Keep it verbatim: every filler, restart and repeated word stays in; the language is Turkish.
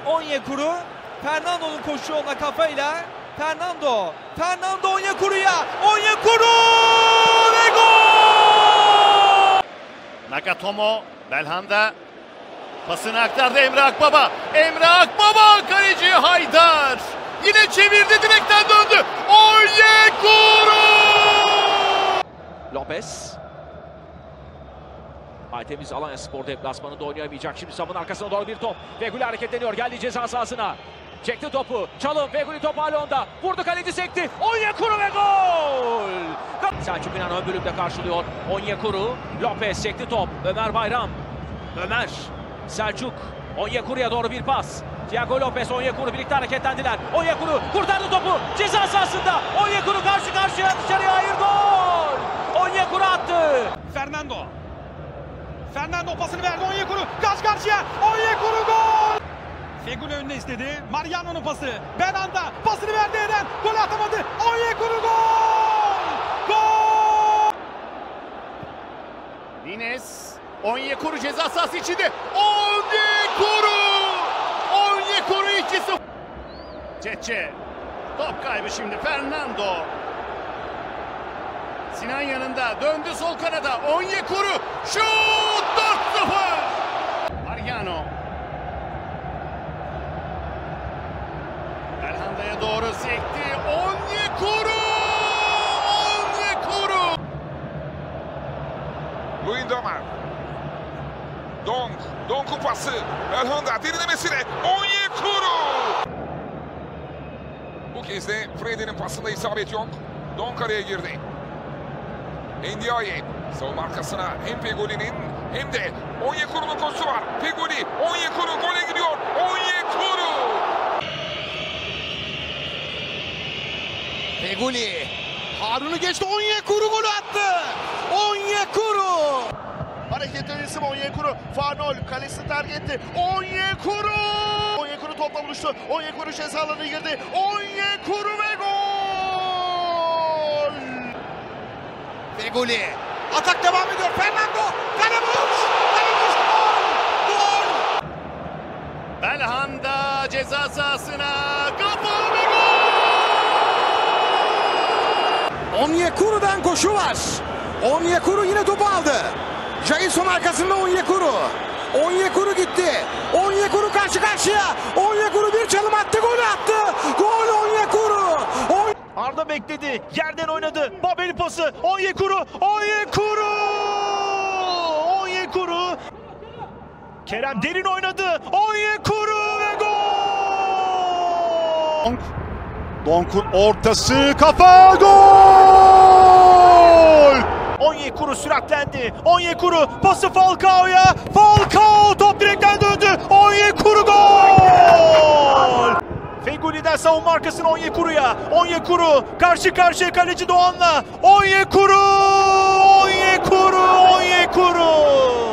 Onyekuru, Fernando'nun koşu yoluna kafayla. Fernando, Fernando Onyekuru'ya, Onyekuru ve gol! Nagatomo, Belhanda pasını aktardı Emre Akbaba. Emre Akbaba, kaleci Haydar. Yine çevirdi, direkten döndü. Onyekuru! Lopez. Aytemiz Alanyaspor deplasmanında oynayamayacak. Şimdi savunma arkasına doğru bir top. Feguli hareketleniyor. Geldi ceza sahasına. Çekti topu. Çalım. Feguli top hala onda. Vurdu, kaleci sekti. Onyekuru ve gol! Selçuk İnan ön bölümde karşılıyor. Onyekuru. Lopez çekti top. Ömer Bayram. Ömer. Selçuk. Onyekuru'ya doğru bir pas. Thiago Lopez, Onyekuru birlikte hareketlendiler. Onyekuru kurtardı topu. Ceza sahasında. Onyekuru karşı karşıya, dışarıya, hayır, gol! Onyekuru attı. Fernando. Fernando pasını verdi Onyekuru. Karşı karşıya. Onyekuru gol! Feguli önüne istedi. Mariano'nun pası. Belhanda pasını verdi Eren. Gol atamadı. Onyekuru gol! Gol! Nines. Onyekuru ceza sahası içinde. Onyekuru! Onyekuru iki sıfır. Çetçe. Top kaybı şimdi. Fernando. Sinan yanında. Döndü sol kanada. Onyekuru. Şut! dört sıfır. Mariano. Belhanda'ya doğru sekti. Onyekuru! Onyekuru! Luyendamar. Donk. Donk'un pası. Belhanda derinlemesine. Onyekuru! Bu kez de Freddy'nin pasında isabet yok. Donk araya girdi. Ndiaye. Savunma arkasına hem Fegoli'nin hem de Onyekuru'nun koşusu var. Fegoli. Onyekuru gole gidiyor. Onyekuru! Feguli. Harun'u geçti. Onyekuru golü attı. Onyekuru. Hareketli isim Onyekuru. Farnol kalesini terk etti. Onyekuru! Onyekuru topla buluştu. Onyekuru ceza alanına girdi. Onyekuru ve gol! Feguli. Atak devam ediyor. Fernando. Kale boş. Kale boş. Gol. Gol. Belhanda ceza sahasına. Kafa ve gol! Onyekuru'dan koşu var. Onyekuru yine topu aldı. Jailson arkasında Onyekuru. Onyekuru gitti. Onyekuru karşı karşıya. Onyekuru bir çalım attı, gol attı. Gol Onyekuru. On... Arda bekledi. Yerden oynadı. Babeli pası. Onyekuru. Onyekuru! Onyekuru! Kerem derin oynadı. Onyekuru ve gol! Donk'un ortası, kafa, gol! Onyekuru süratlendi. Onyekuru pası Falcao'ya. Falcao top direkten döndü. Onyekuru gol! Fegoli'den savunma arkasına Onyekuru'ya. Onyekuru karşı karşıya kaleci Doğan'la. Onyekuru! Onyekuru! Onyekuru!